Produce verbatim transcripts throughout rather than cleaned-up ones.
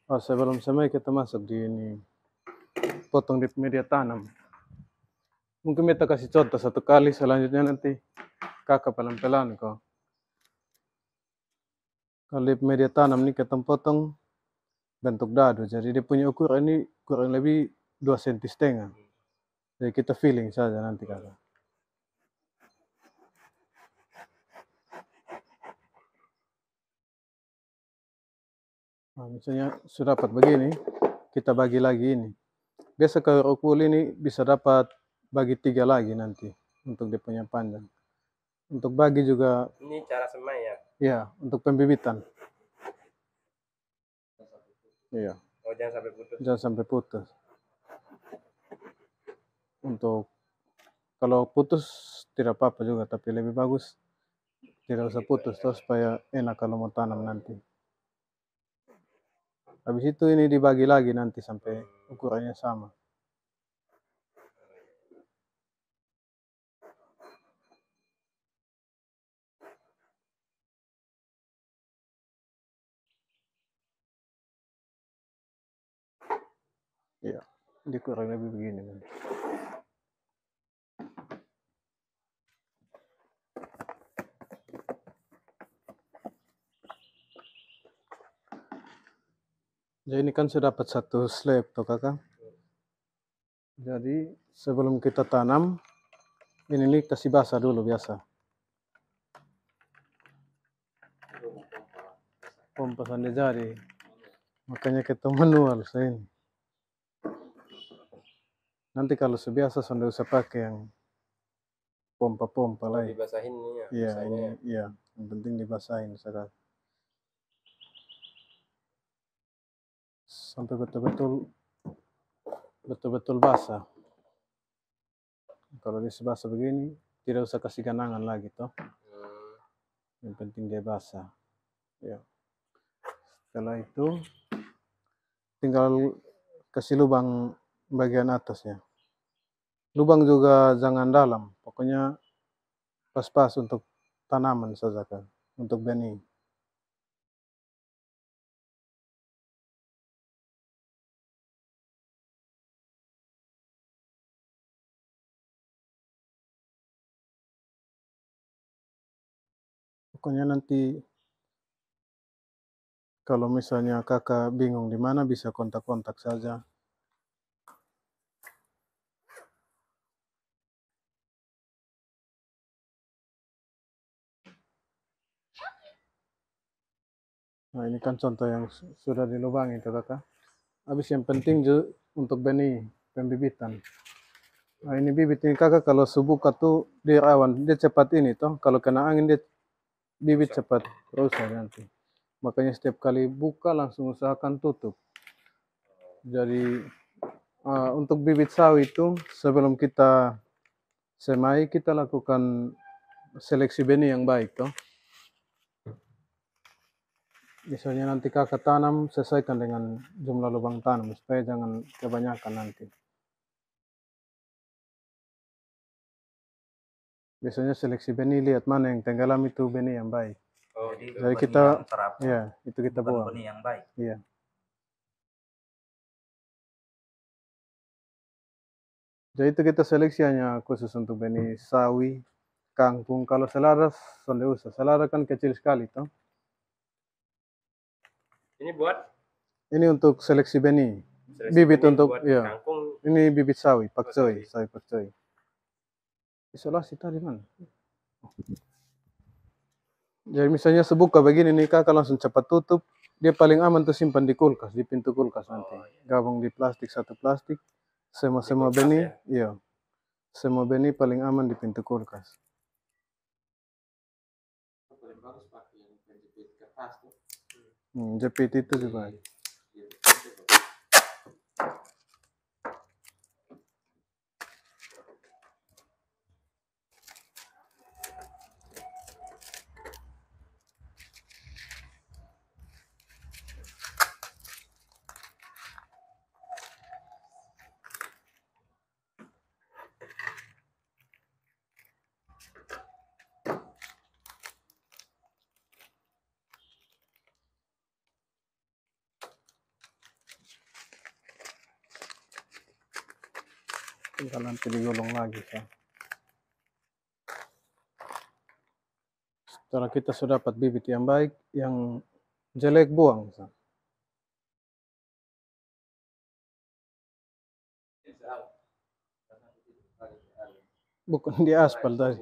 Oh, sebelum semai kita masuk di ini, potong di media tanam. Mungkin kita kasih contoh satu kali, selanjutnya nanti kakak pelan-pelan kok. Kalau di media tanam ini kita potong bentuk dadu, jadi dia punya ukuran ini kurang lebih dua senti setengah. Jadi kita feeling saja nanti kakak. Nah, misalnya sudah dapat begini, kita bagi lagi ini. Biasa kalau rokul ini bisa dapat bagi tiga lagi nanti untuk dia punya panjang. Untuk bagi juga. Ini cara semai ya? Iya, untuk pembibitan. Iya. Oh, jangan sampai putus. Jangan sampai putus. Untuk kalau putus tidak apa-apa juga, tapi lebih bagus tidak usah putus terus supaya enak kalau mau tanam nanti. Habis itu ini dibagi lagi nanti sampai ukurannya sama. Iya, di kurang lebih begini nanti. Jadi ini kan sudah dapat satu slab tuh kakak. Jadi sebelum kita tanam, ini nih kasih basah dulu biasa. Pompa sampai jari. Makanya kita manual ini. Nanti kalau sebiasa sudah usah pakai yang pompa-pompa lah. Oh, dibasahin ini ya? Iya, ini iya. Yang penting dibasahin sekarang. Sampai betul-betul betul-betul basah. Kalau dia basah begini, tidak usah kasih ganangan lagi toh. Hmm. Yang penting dia basah. Ya. Setelah itu tinggal kasih lubang bagian atasnya. Lubang juga jangan dalam, pokoknya pas-pas untuk tanaman saja kan, untuk benih. Pokoknya nanti kalau misalnya kakak bingung di mana bisa kontak-kontak saja. Nah ini kan contoh yang sudah dilubangi itu kakak. Habis yang penting juga untuk benih pembibitan. Nah ini bibit ini kakak kalau subuka tuh dia rawan, dia cepat ini toh. Kalau kena angin dia bibit cepat rusak nanti. Makanya setiap kali buka langsung usahakan tutup. Jadi uh, untuk bibit sawi itu sebelum kita semai kita lakukan seleksi benih yang baik toh. Misalnya nanti kakak tanam sesuaikan dengan jumlah lubang tanam supaya jangan kebanyakan nanti. Biasanya seleksi benih lihat mana yang tenggelam itu benih yang baik. Oh, jadi, jadi kita ya itu kita bukan buang. benih yang baik. Iya. Jadi itu kita seleksi hanya khusus untuk benih sawi, kangkung. Kalau selada sudah usah. Selada kan kecil sekali toh. Ini buat? Ini untuk seleksi benih. Seleksi bibit benih untuk ya. Kangkung. Ini bibit sawi, pakcoy, sawi pakcoy. Isolasi tadi mana? Jadi misalnya sebuka begini nih kakak langsung cepat tutup. Dia paling aman tuh simpan di kulkas, di pintu kulkas nanti. Gabung di plastik satu plastik. Semua-semua benih, ya? Iya. Semua benih paling aman di pintu kulkas. Hmm, jepit itu juga. tinggal nanti digulung lagi sa. Setelah kita sudah dapat bibit yang baik, yang jelek buang sa. Bukan di aspal tadi.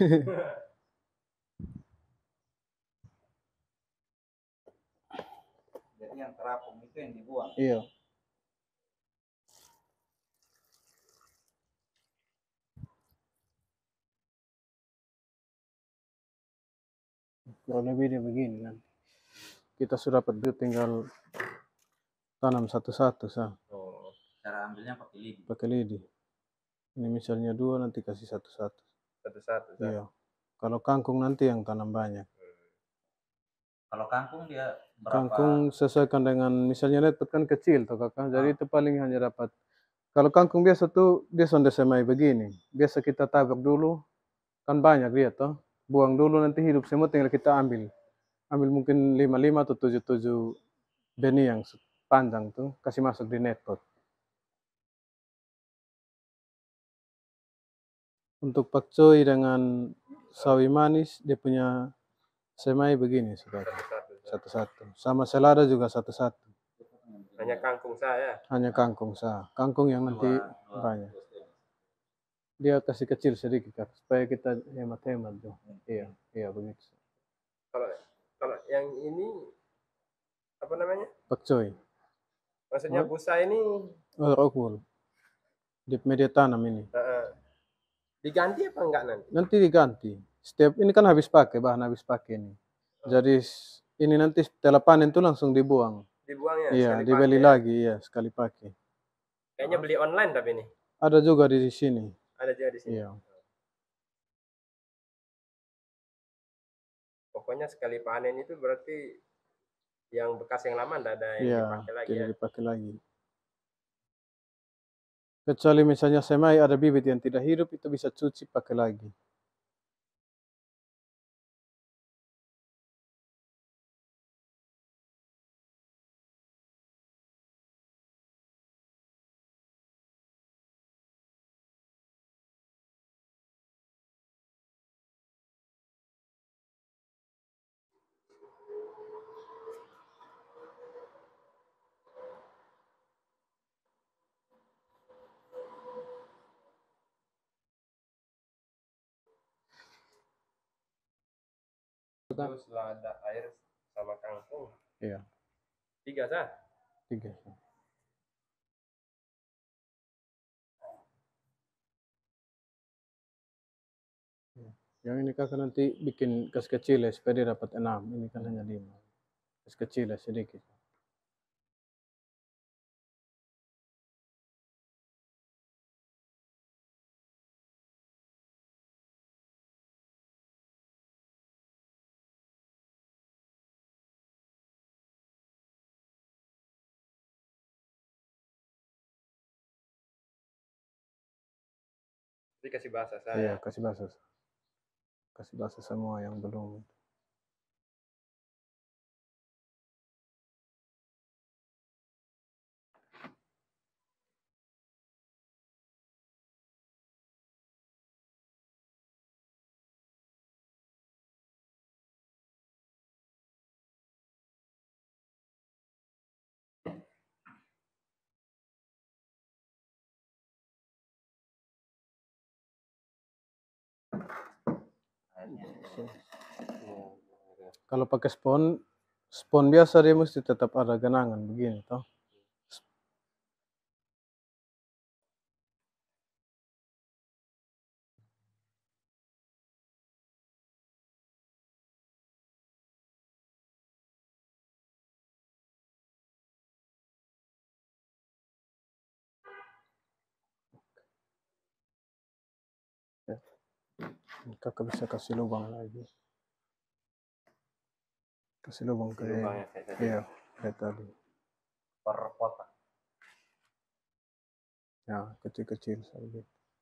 Jadi yang terapung itu yang dibuang. Iya. Kurang lebih dia begini kan. Kita sudah dapat bibit, tinggal tanam satu-satu sa. Oh. Cara ambilnya pakai lidi. Pakai lidi. Ini misalnya dua, nanti kasih satu-satu. Satu-satu. Sa. Iya. Kalau kangkung nanti yang tanam banyak. Kalau kangkung dia berapa? Kangkung sesuaikan dengan misalnya net kan kecil toh kakak. Jadi itu paling hanya dapat. Kalau kangkung biasa tuh dia sonde semai begini. Biasa kita tabrak dulu, kan banyak dia toh. Buang dulu nanti hidup semua tinggal kita ambil. Ambil mungkin lima lima atau tujuh tujuh benih yang panjang tuh, kasih masuk di net pot. Untuk pakcoy dengan sawi manis, dia punya semai begini saudara. Satu-satu. Sa. Satu-satu. Sama selada juga satu-satu. Hanya kangkung saya. Hanya kangkung sah. Kangkung yang nanti Dua, dua. banyak. Dia kasih kecil sedikit Kak, supaya kita hemat-hemat tuh. Iya, iya begitu. Kalau kalau yang ini apa namanya? Pakcoy. Maksudnya Oh. busa ini Oh, rockwool. Di media tanam ini. uh, diganti apa enggak nanti? Nanti diganti. Setiap ini kan habis pakai, bahan habis pakai ini. Jadi s- ini nanti setelah panen tuh langsung dibuang. Dibuangnya? Iya, sekali dibeli pakai, ya? lagi ya, sekali pakai. Kayaknya beli online tapi ini. Ada juga di sini. Ada juga di sini. Iya. Pokoknya sekali panen itu berarti yang bekas yang lama enggak ada yang Iya, dipakai lagi tidak ya. dipakai lagi. Kecuali misalnya semai ada bibit yang tidak hidup, itu bisa cuci pakai lagi. Terus lada air sama kangkung. Iya, Tiga sah. tiga. Yang ini kakak nanti bikin kas kecil ya, supaya dia dapat enam. Ini kan hanya lima. Kas kecil ya, sedikit. Jadi kasih basah saya. Iya, kasih basah. Kasih basah semua yang belum. Kalau pakai spon, spon biasa dia mesti tetap ada genangan begini toh. Ya. Kakak bisa kasih lubang lagi. Kasih lubang ke Lubang ya, kayak tadi. iya, kayak tadi. Per kotak. Ya, kecil-kecil saja.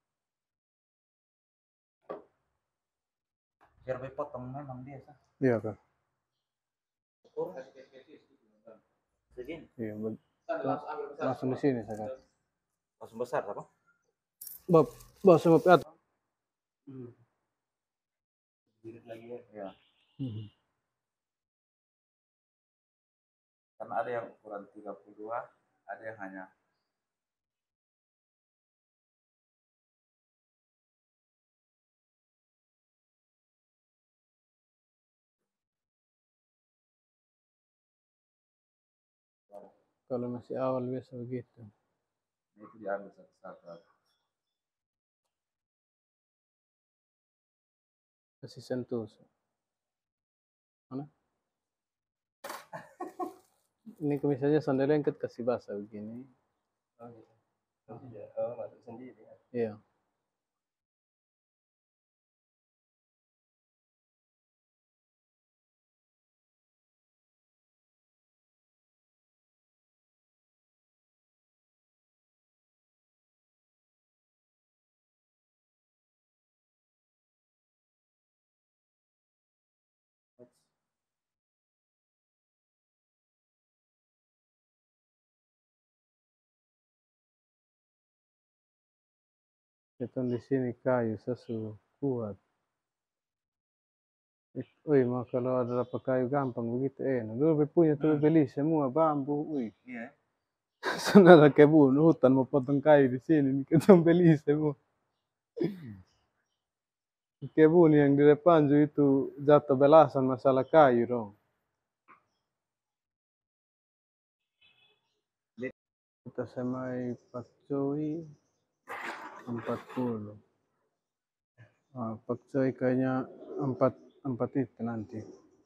Biar potong memang dia sah. Iya kan? Ukur segini. Iya, bag- langsung di sini saya. Langsung besar apa? bab bab sama piat. Hmm. Irit lagi ya. Ya, Hmm. karena ada yang ukuran tiga puluh dua, ada yang hanya Kalau masih awal biasa begitu. itu diambil satu-satu. Kasih sentuh. Mana? Ini misalnya sandal lengket kasih basah begini. Oh gitu. Nanti dia oh, masuk sendiri ya. Iya. Itu di sini kayu sesu kuat. Wih, mah kalau ada dapat kayu gampang begitu enak. Dulu punya tuh Hmm. beli semua bambu. Wih, Iya. saudara kebun hutan mau potong kayu di sini kita beli semua. Kebun yang di depan juga itu jatuh belasan masalah kayu dong. Kita semai pakcoy empat puluh. Ah, pakcoy kayaknya empat empat itu nanti.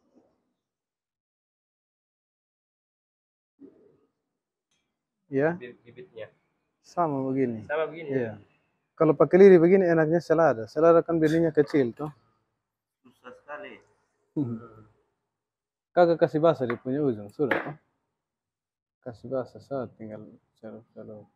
Ya, Bibit-bibitnya. sama begini. Sama begini. Iya. Kalau pakai lidi begini enaknya selada. Selada kan benihnya kecil tuh. Susah sekali. Hmm. Kagak kasih basah di punya ujung sudah toh. Kasih basah saat tinggal celup-celup.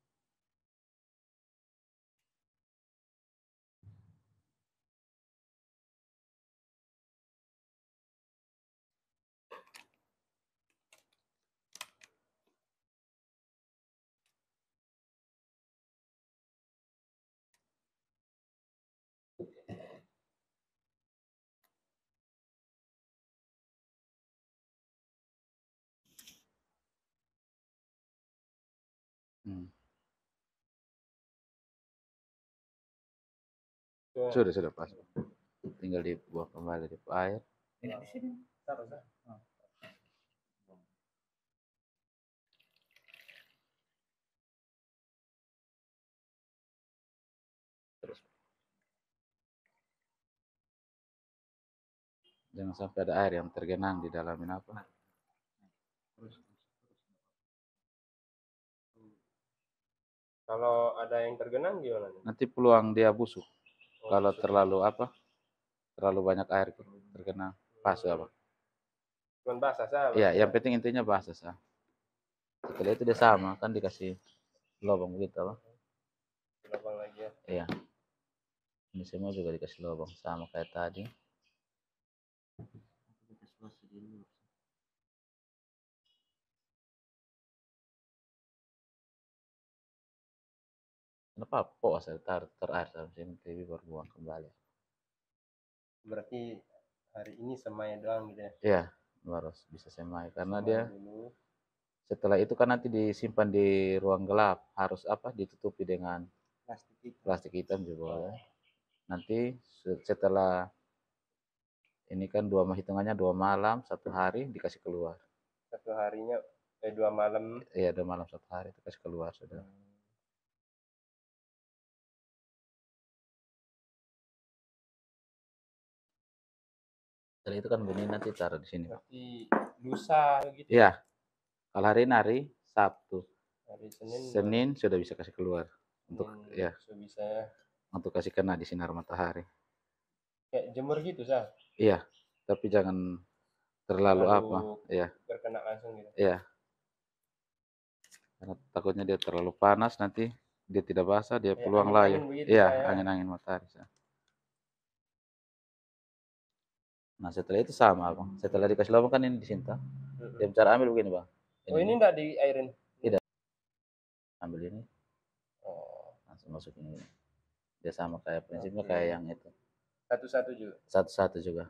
Hmm. Tuh. Sudah sudah pas. Tinggal dibuang kembali di air. Ini di sini. Taruh sah. Terus jangan sampai ada air yang tergenang di dalam ini apa. Terus. Kalau ada yang tergenang gimana nih? Nanti peluang dia busuk. Oh, Kalau busuk. terlalu apa? Terlalu banyak air tergenang. Pas apa? Cuman basah sah. Iya, berarti yang ya? penting intinya basah sah. Setelah itu dia sama kan dikasih lubang gitu apa? Lubang lagi ya. Iya. Ini semua juga dikasih lubang sama kayak tadi. Kenapa kok asal ter terair sampai sini lebih baru buang kembali. Berarti hari ini semai doang gitu ya. Iya, baru bisa semai karena Semai dia dulu. setelah itu kan nanti disimpan di ruang gelap harus apa ditutupi dengan Plastik itu. plastik hitam juga boleh. Nanti setelah ini kan dua hitungannya dua malam satu hari dikasih keluar. Satu harinya eh dua malam. Iya dua malam satu hari itu kasih keluar sudah. Setelah itu kan benih nanti taruh di sini. Berarti lusa gitu. Iya. Kalau hari ini hari Sabtu. Hari Senin. Senin sudah bisa kasih keluar untuk Senin ya sudah bisa ya. untuk kasih kena di sinar matahari. Kayak jemur gitu sah. Iya, tapi jangan terlalu, Terlalu apa? Iya, terkena langsung gitu. iya. Karena takutnya dia terlalu panas nanti dia tidak basah dia Kayak peluang angin-angin layu. begitu, Iya, saya. angin-angin matahari. Sah. Nah setelah itu sama bang. Setelah dikasih lubang kan ini disinta. Mm-mm. Dia cara ambil begini bang. Oh ini enggak di airin? Tidak. Ambil ini. Oh. Langsung masukin ini. Dia sama kayak prinsipnya kayak yang itu. Satu-satu juga. Satu-satu juga.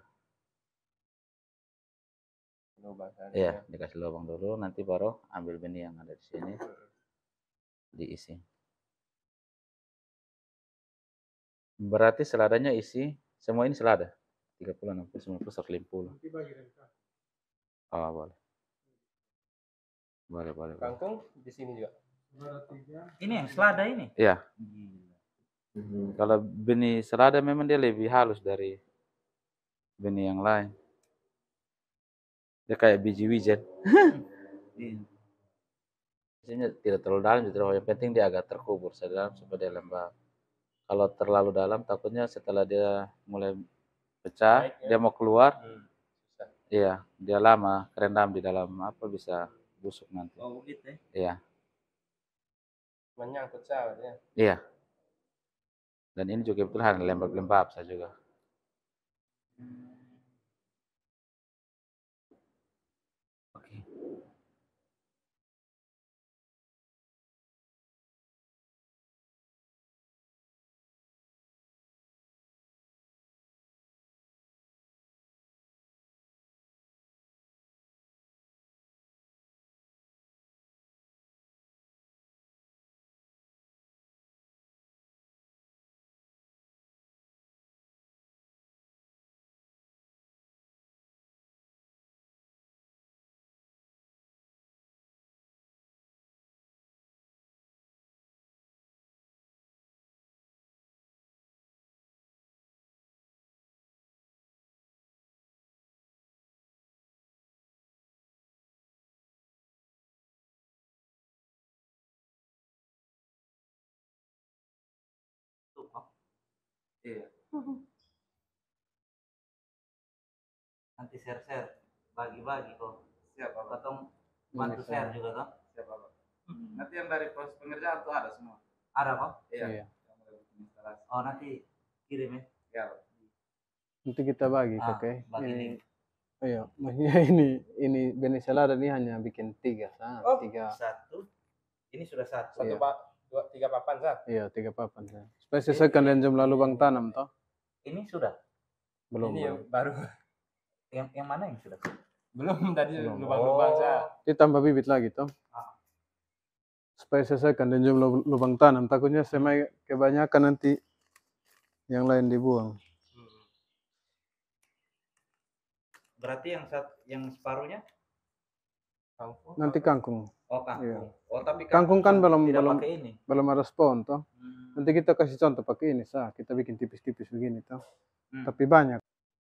Lubang sana. Iya, dikasih lubang dulu, nanti baru ambil benih yang ada di sini, diisi. Berarti seladanya isi, semua ini selada? tiga puluh, enam puluh, sembilan puluh, seratus lima puluh. Oh, boleh. Boleh, boleh. boleh. Kangkung di sini juga. Ini yang selada ini? Iya. Kalau benih selada memang dia lebih halus dari benih yang lain. Dia kayak biji wijen. Biasanya tidak terlalu dalam, tidak, yang penting dia agak terkubur sedalam supaya dia lembab. Kalau terlalu dalam, takutnya setelah dia mulai pecah, Naik, ya? dia mau keluar, Hmm. Susah. iya, dia lama kerendam di dalam apa bisa busuk nanti. Oh gitu ya? Iya, Menyangkut sahabatnya. iya. Dan ini juga kebetulan lembab-lembab saya juga. Oke. Iya. Nanti share-share, bagi-bagi kok. Siap, Pak. Potong bantu share juga toh? Siap, Pak. Nanti yang dari proses pengerjaan tuh ada semua. Ada kok? Iya. Iya. Yang mulai bikin instalasi. Oh nanti kirim ya? Ya. Nanti kita bagi, Ah, kakek. bagi Ini, link. oh iya, maksudnya ini ini benih selada ini hanya bikin tiga, sah. Oh, tiga. Satu. Ini sudah satu. Satu Iya. pak, dua, tiga papan sah. Iya, tiga papan, sah. Supaya sesuaikan dengan jumlah lubang tanam, toh. Ini sudah. Belum. Ini yang belum. baru. Yang yang mana yang sudah? Belum tadi Belum. lubang-lubang sah. Ditambah bibit lagi, toh. Ah. Supaya sesuaikan dengan jumlah lubang tanam. Takutnya semai kebanyakan nanti yang lain dibuang. Hmm. Berarti yang sat, yang separuhnya? Kangkung. Nanti kangkung. Oh kangkung. Iya. Oh tapi Kangkung kan belum tidak belum pakai ini. belum ada spon, toh. Hmm. Nanti kita kasih contoh pakai ini, sah. Kita bikin tipis-tipis begini, toh. Hmm. Tapi banyak.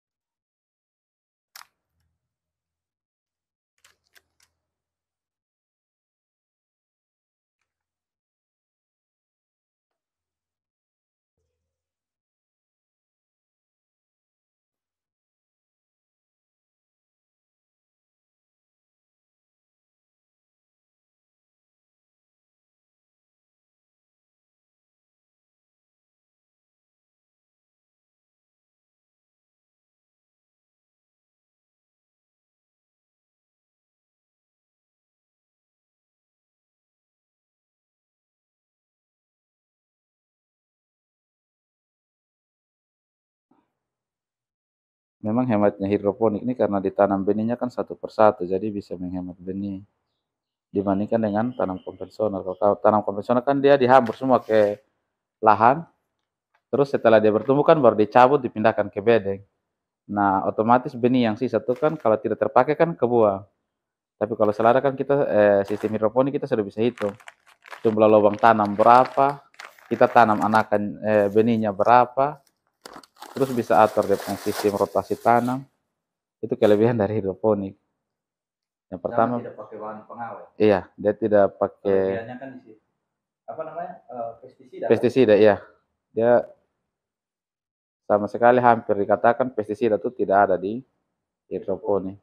Memang hematnya hidroponik ini karena ditanam benihnya kan satu persatu, jadi bisa menghemat benih. Dibandingkan dengan tanam konvensional. Kalau tanam konvensional kan dia dihambur semua ke lahan, terus setelah dia bertumbuh kan baru dicabut, dipindahkan ke bedeng. Nah, otomatis benih yang sisa itu kan kalau tidak terpakai kan kebuang. Tapi kalau selada kan kita eh, sistem hidroponik kita sudah bisa hitung jumlah lubang tanam berapa, kita tanam anakan eh, benihnya berapa, terus bisa atur dengan sistem rotasi tanam. Itu kelebihan dari hidroponik. Yang pertama, tidak pakai bahan pengawet. iya, dia tidak pakai Kelebihannya kan di situ. Apa namanya? Uh, pestisida. pestisida, iya. Dia sama sekali hampir dikatakan pestisida itu tidak ada di hidroponik.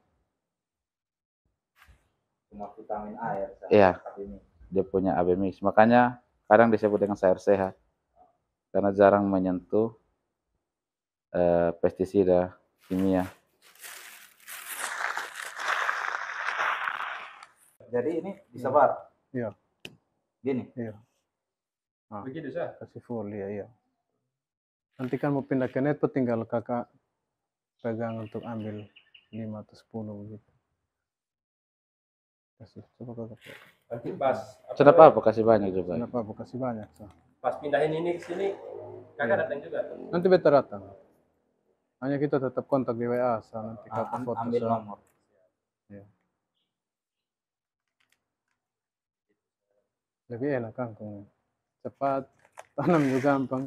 Cuma vitamin air. Iya, dia punya A B mix. Makanya kadang disebut dengan sayur sehat. Karena jarang menyentuh eh, pestisida kimia. Jadi ini disebar. Iya. Gini. Iya. Ah, Begitu sah. kasih full, iya, iya. Nanti kan mau pindah ke netpot tinggal kakak pegang untuk ambil lima atau sepuluh gitu. Kasih, coba kakak. Nanti pas Sudah namanya, apa kasih banyak juga. Kenapa aku kasih banyak so. pas pindahin ini ke sini kakak datang juga. Nanti beta datang. Hanya kita tetap kontak di W A so. Nanti Ah, kakak am- foto ambil so. nomor. Ya. Lebih enak kangkung. Cepat, tanam juga gampang.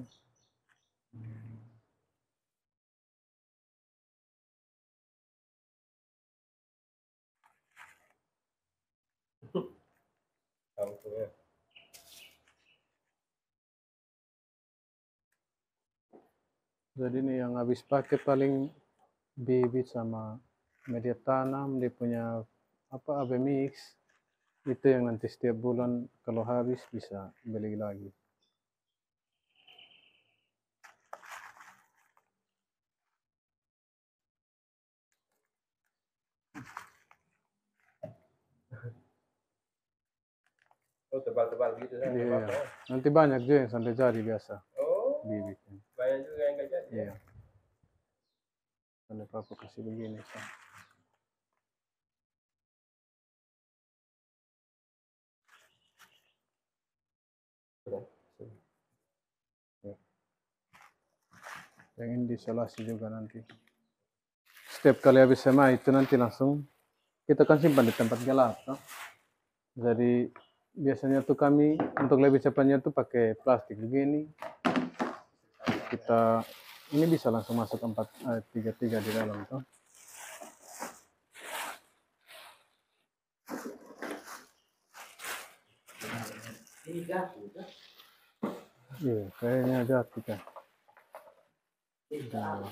Kangkungnya. Jadi ini yang habis pakai paling bibit sama media tanam, dia punya apa A B mix. Itu yang nanti setiap bulan kalau habis bisa beli lagi. Oh tebal-tebal gitu kan? Iya. Tebal, ya? Nanti banyak juga yang sampai jadi biasa Oh bibitnya. banyak juga yang nggak jadi. Iya. Sampai papa kasih begini. So. Ya. Yang ini diisolasi juga nanti. Setiap kali habis sema itu nanti langsung kita kan simpan di tempat gelap. No? Jadi biasanya tuh kami untuk lebih cepatnya tuh pakai plastik begini. Kita ini bisa langsung masuk empat eh, tiga tiga di dalam tuh. Ini jatuh kan? Iya, kayaknya jatuh kan. Nah.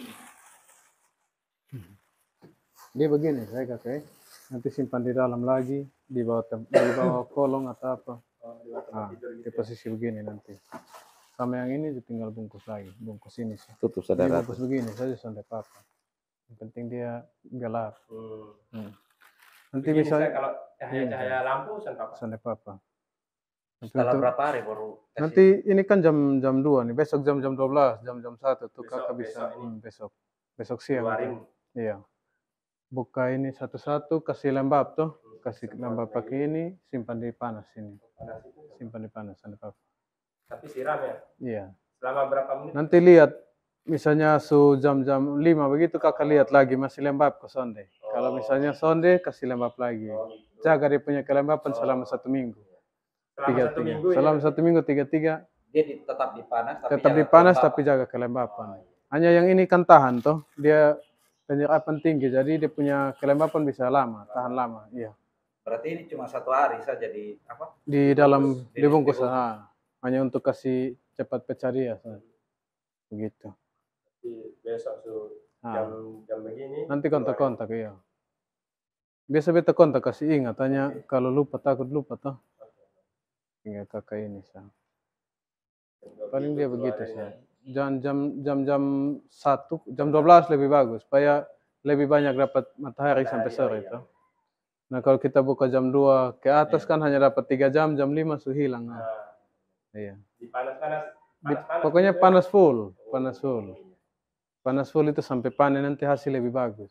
Dia begini saya kakek, nanti simpan di dalam lagi di bawah tem di bawah kolong atau apa. Nah, di posisi begini nanti. Sama yang ini tinggal bungkus lagi, bungkus ini sih. Tutup Ini saudara. bungkus begini saja sampai apa. Yang penting dia gelap. Hmm. Hmm. Nanti Begini bisa saya kalau cahaya-cahaya lampu sampai apa? sampai apa. Nanti, Setelah untuk- berapa hari baru kasih? nanti ini kan jam jam dua nih, besok jam jam dua belas, jam jam satu tuh Besok- kakak bisa besok ini. hmm, besok. Besok siang. Keluarin. Tuh. Iya. Buka ini satu-satu, kasih lembab tuh, kasih lembab pakai ini, simpan di panas ini, Panas itu. simpan di panas sampai apa. Tapi siram ya. Iya. Selama berapa menit? Nanti lihat, misalnya su jam-jam lima begitu kakak lihat lagi masih lembab ke sonde. Kalau misalnya sonde kasih lembab lagi. Oh, gitu. Jaga dia punya kelembapan selama satu minggu. Selama Tiga satu tiga. minggu Selama ya. satu minggu tiga tiga. Dia di, tetap di panas tapi Tetap jaga di panas kelembapan. tapi jaga kelembapan. Hanya yang ini kan tahan toh, dia penyerapan tinggi, jadi dia punya kelembapan bisa lama, tahan lama. Iya. Berarti ini cuma satu hari saja di apa? Di dalam Dibungkus. dibungkus, Dibungkus. ah. Hanya untuk kasih cepat pecah dia. So. Begitu. Di besok su Ah. jam jam begini. Nanti kontak-kontak ya. Biasa beta kontak kasih ingat, tanya kalau lupa takut lupa toh. Ingat kakak ini sah. Paling dia begitu sah. Jam jam jam jam satu, jam dua belas lebih bagus, supaya lebih banyak dapat matahari sampai sore itu. Nah kalau kita buka jam dua ke atas kan hanya dapat tiga jam, jam lima su hilang. Nah. Iya. Di panas-panas. Di- Panas-panas pokoknya gitu ya. panas full, panas full. Panas full itu sampai panen nanti hasil lebih bagus.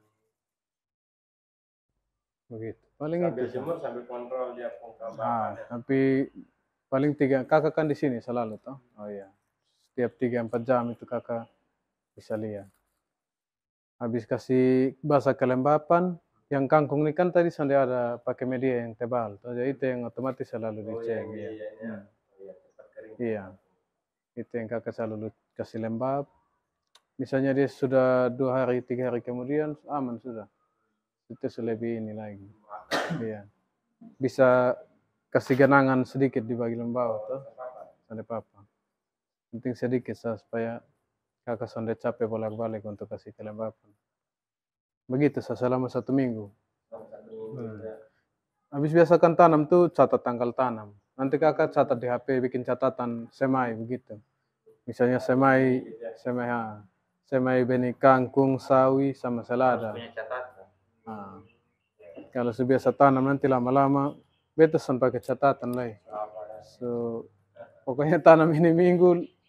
Begitu. Paling Sambil itu. Sah. jemur sambil kontrol dia kontrol Ah, bahannya. tapi paling tiga kakak kan di sini selalu toh. Oh iya. Setiap tiga empat jam itu kakak bisa lihat. Habis kasih basah kelembapan, yang kangkung ini kan tadi sampai ada pakai media yang tebal. Toh. Jadi itu yang otomatis selalu Oh dicek. iya, Iya. iya, iya. Hmm. Oh, iya, cepat kering. Iya. Itu yang kakak selalu kasih lembab. Misalnya dia sudah dua hari, tiga hari kemudian aman sudah. Itu selebih ini lagi. Iya. Bisa kasih genangan sedikit di bagian bawah tuh. Ada apa-apa. Penting sedikit sah, supaya kakak sonde capek bolak-balik untuk kasih kelembapan. Begitu sah selama satu minggu. Hmm. Habis biasa kan tanam tuh catat tanggal tanam. Nanti kakak catat di H P, bikin catatan semai begitu. Misalnya semai, semai, ha, semai benih kangkung, sawi, sama selada. Punya catatan. Nah, kalau sebiasa tanam nanti lama-lama beta pakai catatan lah. So, pokoknya tanam ini minggu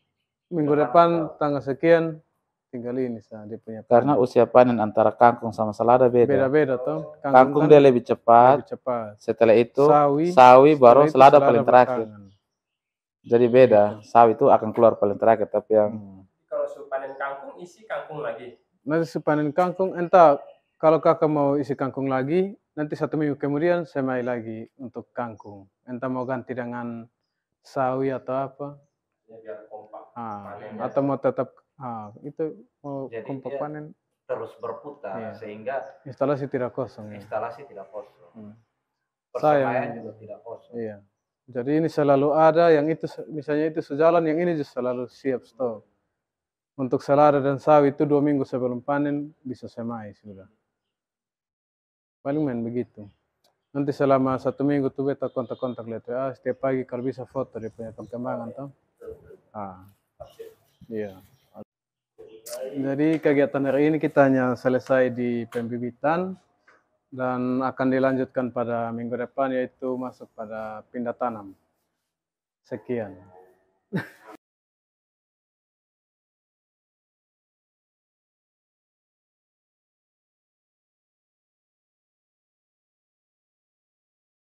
minggu depan tanggal sekian tinggal ini sah dia punya Karena usia panen antara kangkung sama selada beda. beda-beda toh. Kangkung kan dia lebih cepat. lebih cepat. Setelah itu Sawi, sawi baru setelah itu selada paling terakhir. belakangan. Jadi beda. Sawi itu akan keluar paling terakhir, tapi yang Hmm. Kalau su panen kangkung isi kangkung lagi. Nanti sepanen kangkung, entah kalau kakak mau isi kangkung lagi, nanti satu minggu kemudian semai lagi untuk kangkung. Entah mau ganti dengan sawi atau apa, Ya, biar kompak. ah, Panennya. atau mau tetap, ah, itu mau Jadi kompak dia panen, terus berputar Iya. sehingga instalasi tidak kosong ya. instalasi tidak kosong. Hmm. Persemaian Sayang. juga tidak kosong. Iya. Jadi ini selalu ada, yang itu misalnya itu sejalan, yang ini juga selalu siap stok. Untuk selada dan sawi itu dua minggu sebelum panen bisa semai sudah. Paling main begitu. Nanti selama satu minggu tuh beta kontak-kontak lihat ah, setiap pagi kalau bisa foto dia punya perkembangan toh. Ah, iya. Jadi kegiatan hari ini kita hanya selesai di pembibitan dan akan dilanjutkan pada minggu depan yaitu masuk pada pindah tanam. Sekian.